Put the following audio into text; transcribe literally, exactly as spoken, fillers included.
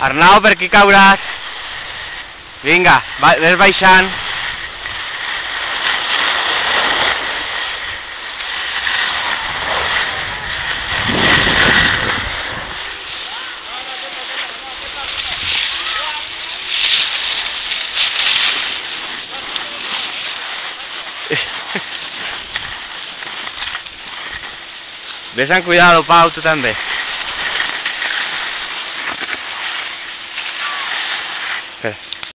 Arnau, per aquí cauràs. Vinga, ves baixant. Ves amb cuidado, Pau, tu també.